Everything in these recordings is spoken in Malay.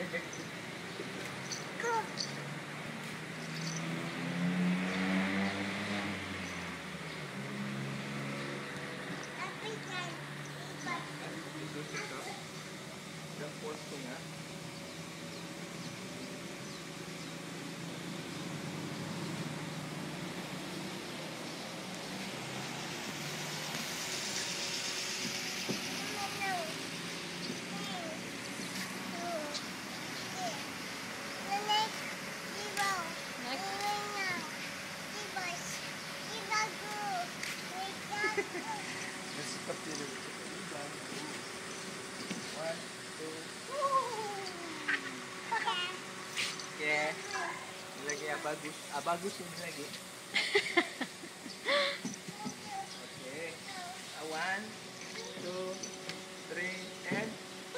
Seperti itu. One, two. Oke. Ini lagi bagus. Bagus ini lagi. Oke. One, two, three, and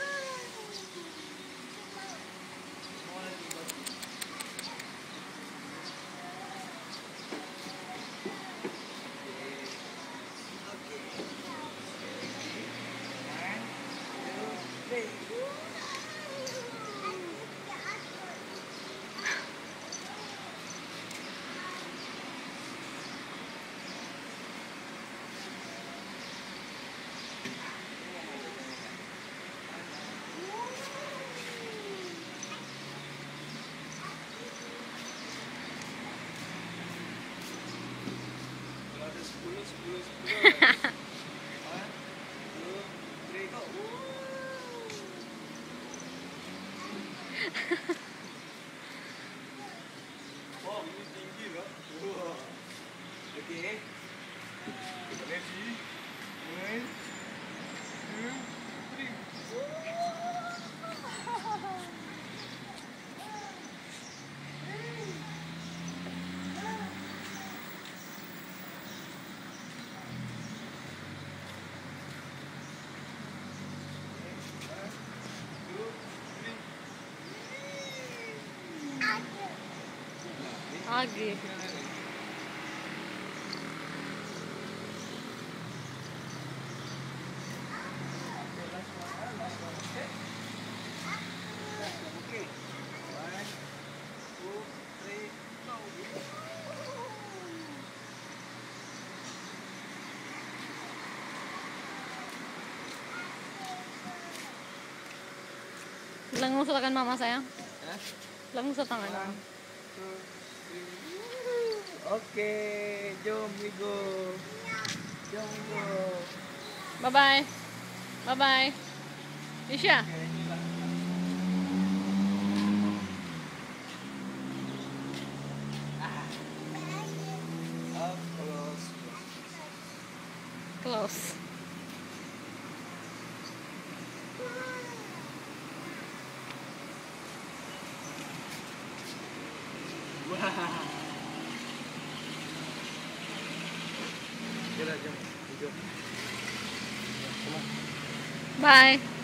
oh, ini tinggi loh. Wow. Oke. Ready? One, two, three. Ugly. Bilang musuh tangan mama sayang. Bilang musuh tangan mama. Oke, jom we go. Jom we go. Bye bye. Bye bye. Isya. Close. Bye.